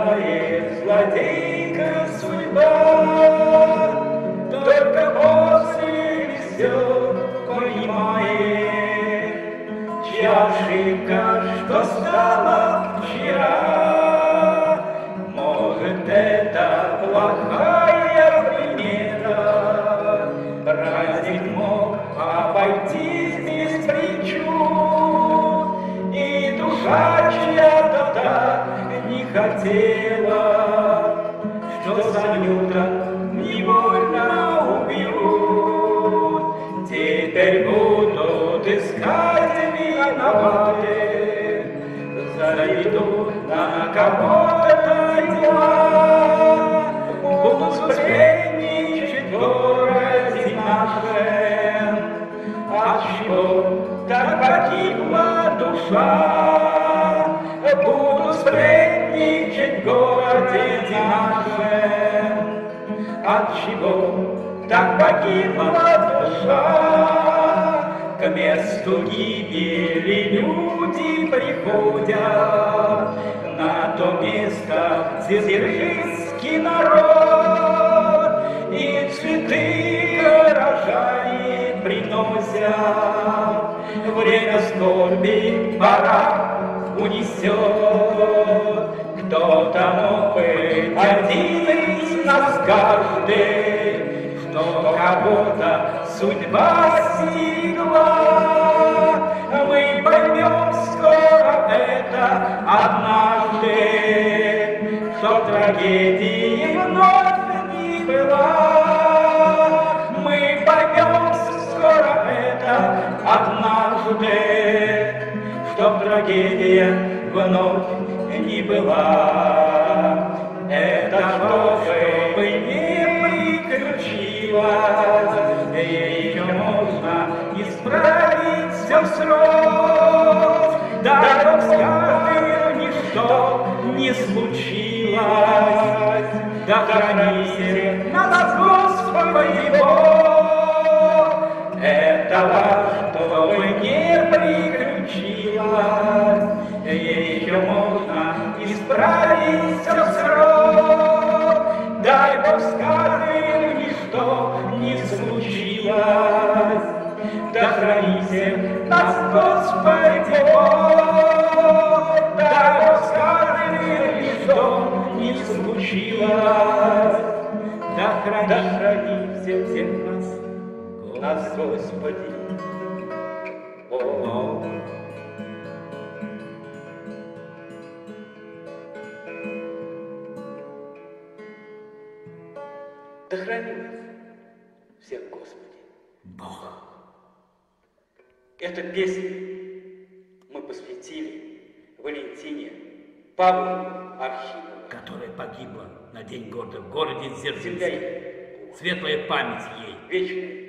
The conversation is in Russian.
знает злодейка судьба, только после все понимает, чья ошибка, что стала вчера. Может, это плохая примета, праздник мог обойтись без причуд, и душа чья-то так не хотела, что замнута невольно убьют. Теперь будут искать виноватых, заведут на кого-то дела, будут сплетничать в городе нашем. Отчего так погибла душа? Будут сплетничать в городе нашем. Отчего так погибла душа? К месту гибели люди приходят, на то место дзержинский народ, и цветы горожане приносят. Время скорби пора унесет. Кто-то мог быть один из нас каждый, что кого-то судьба стигла. Мы поймем скоро это однажды, что трагедии вновь не была. Мы поймем скоро это однажды, что трагедия вновь не была. Это чтобы не приключилось, еще можно исправить все в срок. Дай Бог скажем, ничто не случилось. Да храни нас Господи Бог. Этого, чтобы не приключилось, еще можно исправить все в срок. Дай Бог скажем, ничто не случилось. Да храните нас Господи Бог. Дай Бог скажем, ничто не случилось. Да храните всех нас Господи Бог. Да храни нас всех Господи Бог. Эту песню мы посвятили Валентине Павловне Архиповой, которая погибла на День города в городе Дзержинске. Светлая память ей. Вечная